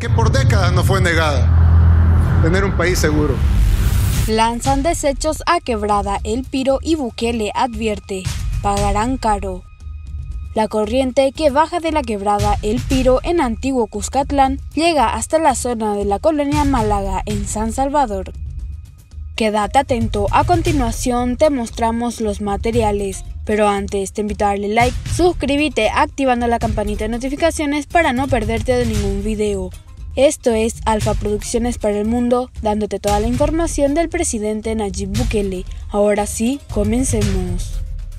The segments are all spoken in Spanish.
que por décadas nos fue negada, tener un país seguro. Lanzan desechos a Quebrada El Piro y Bukele advierte, pagarán caro. La corriente que baja de la Quebrada El Piro en Antiguo Cuscatlán llega hasta la zona de la colonia Málaga en San Salvador. Quédate atento, a continuación te mostramos los materiales, pero antes te invito a darle like, suscríbete activando la campanita de notificaciones para no perderte de ningún video. Esto es Alfa Producciones para el Mundo, dándote toda la información del presidente Nayib Bukele. Ahora sí, comencemos.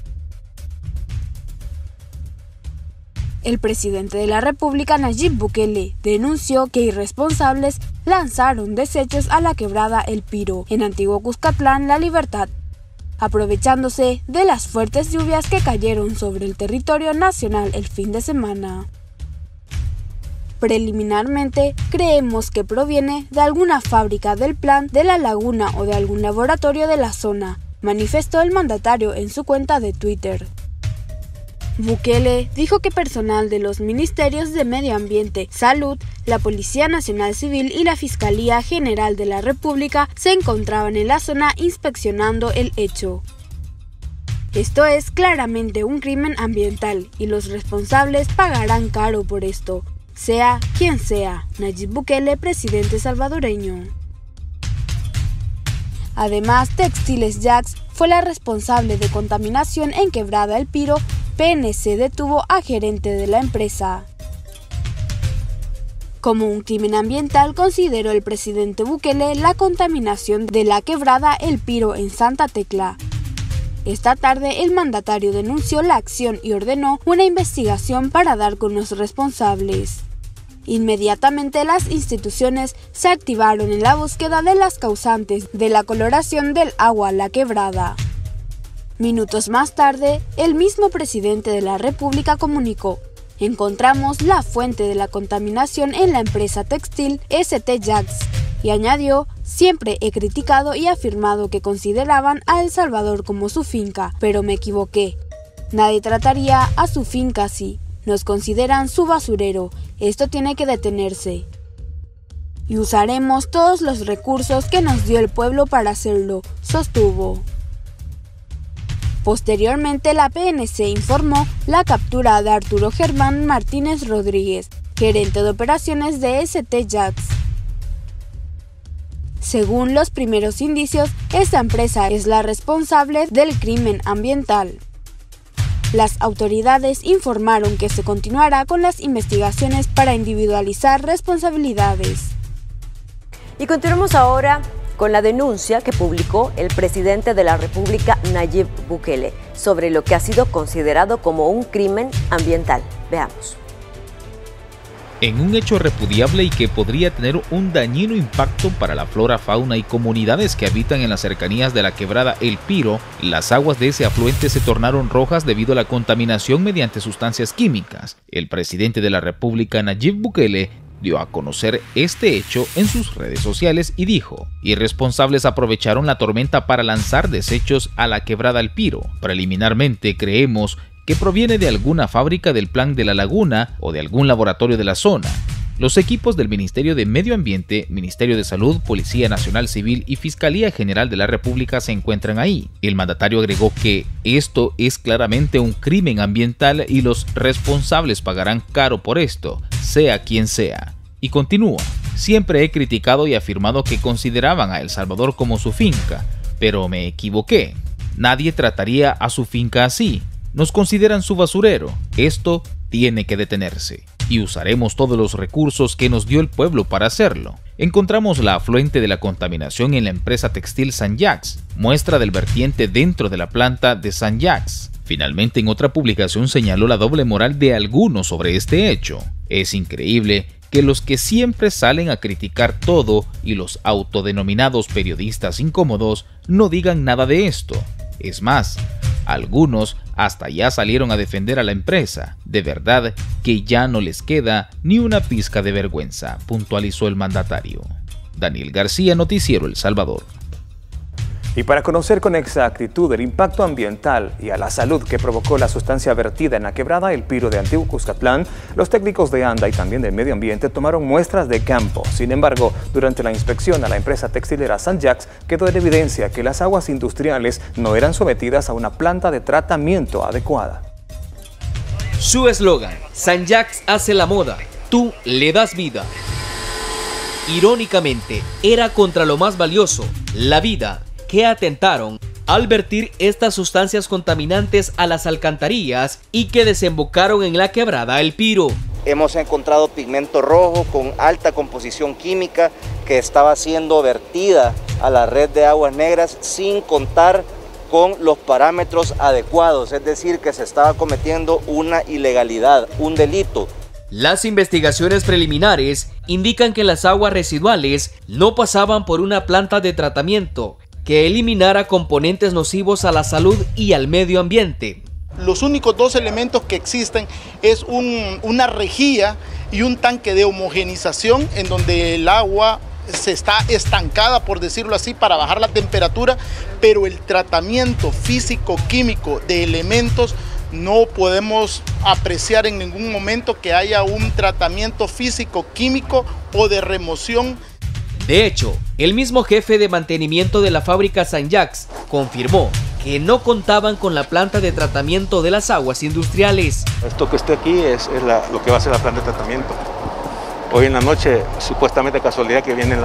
El presidente de la República, Nayib Bukele, denunció que irresponsables lanzaron desechos a la Quebrada El Piro, en Antiguo Cuscatlán, La Libertad, aprovechándose de las fuertes lluvias que cayeron sobre el territorio nacional el fin de semana. Preliminarmente, creemos que proviene de alguna fábrica del Plan de la Laguna o de algún laboratorio de la zona, manifestó el mandatario en su cuenta de Twitter. Bukele dijo que personal de los Ministerios de Medio Ambiente, Salud, la Policía Nacional Civil y la Fiscalía General de la República se encontraban en la zona inspeccionando el hecho. Esto es claramente un crimen ambiental y los responsables pagarán caro por esto, sea quien sea. Nayib Bukele, presidente salvadoreño. Además, Textiles Jax fue la responsable de contaminación en Quebrada El Piro. PNC detuvo a gerente de la empresa. Como un crimen ambiental, consideró el presidente Bukele la contaminación de la Quebrada El Piro en Santa Tecla. Esta tarde, el mandatario denunció la acción y ordenó una investigación para dar con los responsables. Inmediatamente las instituciones se activaron en la búsqueda de las causantes de la coloración del agua La Quebrada. Minutos más tarde, el mismo presidente de la República comunicó: encontramos la fuente de la contaminación en la empresa textil ST Jax, y añadió: siempre he criticado y afirmado que consideraban a El Salvador como su finca, pero me equivoqué. Nadie trataría a su finca así, nos consideran su basurero, esto tiene que detenerse. Y usaremos todos los recursos que nos dio el pueblo para hacerlo, sostuvo. Posteriormente, la PNC informó la captura de Arturo Germán Martínez Rodríguez, gerente de operaciones de ST Jax. Según los primeros indicios, esta empresa es la responsable del crimen ambiental. Las autoridades informaron que se continuará con las investigaciones para individualizar responsabilidades. Y continuamos ahora con la denuncia que publicó el presidente de la República, Nayib Bukele, sobre lo que ha sido considerado como un crimen ambiental. Veamos. En un hecho repudiable y que podría tener un dañino impacto para la flora, fauna y comunidades que habitan en las cercanías de la Quebrada El Piro, las aguas de ese afluente se tornaron rojas debido a la contaminación mediante sustancias químicas. El presidente de la República, Nayib Bukele, dio a conocer este hecho en sus redes sociales y dijo: irresponsables aprovecharon la tormenta para lanzar desechos a la Quebrada El Piro. Preliminarmente creemos que proviene de alguna fábrica del Plan de la Laguna o de algún laboratorio de la zona. Los equipos del Ministerio de Medio Ambiente, Ministerio de Salud, Policía Nacional Civil y Fiscalía General de la República se encuentran ahí. El mandatario agregó que esto es claramente un crimen ambiental y los responsables pagarán caro por esto, sea quien sea. Y continúa: siempre he criticado y afirmado que consideraban a El Salvador como su finca, pero me equivoqué. Nadie trataría a su finca así. Nos consideran su basurero. Esto tiene que detenerse. Y usaremos todos los recursos que nos dio el pueblo para hacerlo. Encontramos la afluente de la contaminación en la empresa textil San Jax, muestra del vertiente dentro de la planta de San Jax. Finalmente, en otra publicación señaló la doble moral de algunos sobre este hecho. Es increíble que los que siempre salen a criticar todo y los autodenominados periodistas incómodos no digan nada de esto. Es más, algunos hasta ya salieron a defender a la empresa. De verdad que ya no les queda ni una pizca de vergüenza, puntualizó el mandatario. Daniel García, Noticiero El Salvador. Y para conocer con exactitud el impacto ambiental y a la salud que provocó la sustancia vertida en la quebrada El Piro de Antiguo Cuscatlán, los técnicos de ANDA y también del medio ambiente tomaron muestras de campo. Sin embargo, durante la inspección a la empresa textilera St-Jacques quedó en evidencia que las aguas industriales no eran sometidas a una planta de tratamiento adecuada. Su eslogan, St-Jacques hace la moda, tú le das vida. Irónicamente, era contra lo más valioso, la vida, que atentaron al vertir estas sustancias contaminantes a las alcantarillas y que desembocaron en la quebrada El Piro. Hemos encontrado pigmento rojo con alta composición química que estaba siendo vertida a la red de aguas negras sin contar con los parámetros adecuados, es decir, que se estaba cometiendo una ilegalidad, un delito. Las investigaciones preliminares indican que las aguas residuales no pasaban por una planta de tratamiento que eliminara componentes nocivos a la salud y al medio ambiente. Los únicos dos elementos que existen es una rejilla y un tanque de homogenización en donde el agua se está estancada, por decirlo así, para bajar la temperatura, pero el tratamiento físico-químico de elementos no podemos apreciar en ningún momento que haya un tratamiento físico-químico o de remoción. De hecho, el mismo jefe de mantenimiento de la fábrica St-Jacques confirmó que no contaban con la planta de tratamiento de las aguas industriales. Esto que esté aquí es lo que va a ser la planta de tratamiento. Hoy en la noche, supuestamente casualidad que vienen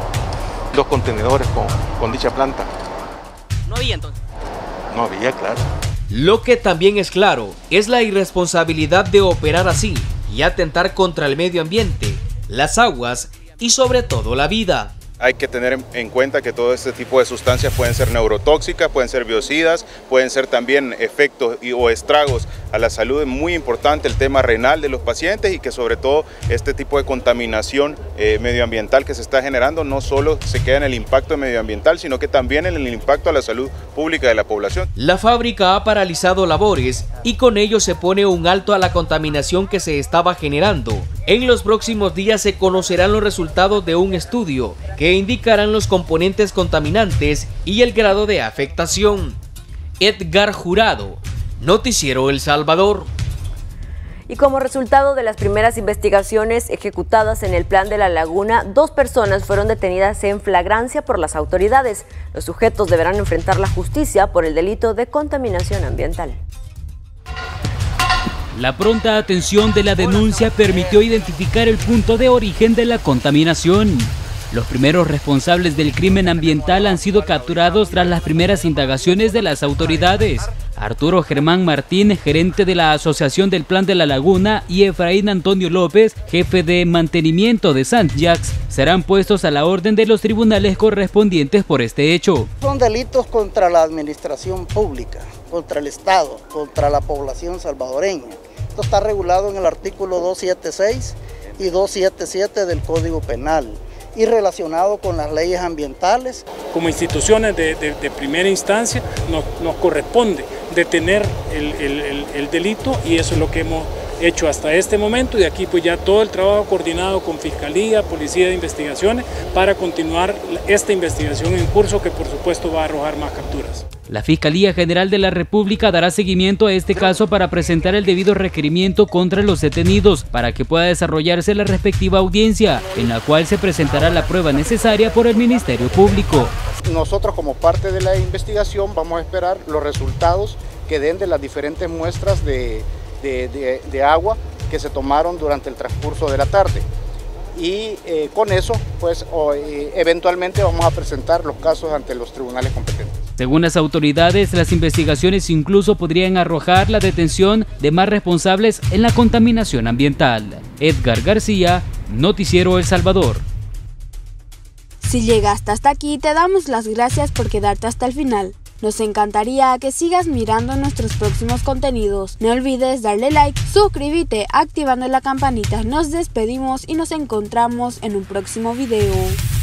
2 contenedores con dicha planta. ¿No había entonces? No había, claro. Lo que también es claro es la irresponsabilidad de operar así y atentar contra el medio ambiente, las aguas y sobre todo la vida. Hay que tener en cuenta que todo este tipo de sustancias pueden ser neurotóxicas, pueden ser biocidas, pueden ser también efectos o estragos a la salud. Es muy importante el tema renal de los pacientes y que sobre todo este tipo de contaminación medioambiental que se está generando no solo se queda en el impacto medioambiental, sino que también en el impacto a la salud pública de la población. La fábrica ha paralizado labores y con ello se pone un alto a la contaminación que se estaba generando. En los próximos días se conocerán los resultados de un estudio que indicarán los componentes contaminantes y el grado de afectación. Edgar Jurado, Noticiero El Salvador. Y como resultado de las primeras investigaciones ejecutadas en el Plan de la Laguna, 2 personas fueron detenidas en flagrancia por las autoridades. Los sujetos deberán enfrentar la justicia por el delito de contaminación ambiental. La pronta atención de la denuncia permitió identificar el punto de origen de la contaminación. Los primeros responsables del crimen ambiental han sido capturados tras las primeras indagaciones de las autoridades. Arturo Germán Martín, gerente de la Asociación del Plan de la Laguna, y Efraín Antonio López, jefe de mantenimiento de St-Jacques, serán puestos a la orden de los tribunales correspondientes por este hecho. Son delitos contra la administración pública, contra el Estado, contra la población salvadoreña. Esto está regulado en el artículo 276 y 277 del Código Penal y relacionado con las leyes ambientales. Como instituciones de primera instancia nos corresponde detener el delito y eso es lo que hemos hecho hasta este momento y aquí pues ya todo el trabajo coordinado con Fiscalía, Policía de Investigaciones para continuar esta investigación en curso que por supuesto va a arrojar más capturas. La Fiscalía General de la República dará seguimiento a este caso para presentar el debido requerimiento contra los detenidos para que pueda desarrollarse la respectiva audiencia, en la cual se presentará la prueba necesaria por el Ministerio Público. Nosotros como parte de la investigación vamos a esperar los resultados que den de las diferentes muestras de agua que se tomaron durante el transcurso de la tarde. Y con eso, pues eventualmente vamos a presentar los casos ante los tribunales competentes. Según las autoridades, las investigaciones incluso podrían arrojar la detención de más responsables en la contaminación ambiental. Edgar García, Noticiero El Salvador. Si llegaste hasta aquí, te damos las gracias por quedarte hasta el final. Nos encantaría que sigas mirando nuestros próximos contenidos. No olvides darle like, suscríbete, activando la campanita. Nos despedimos y nos encontramos en un próximo video.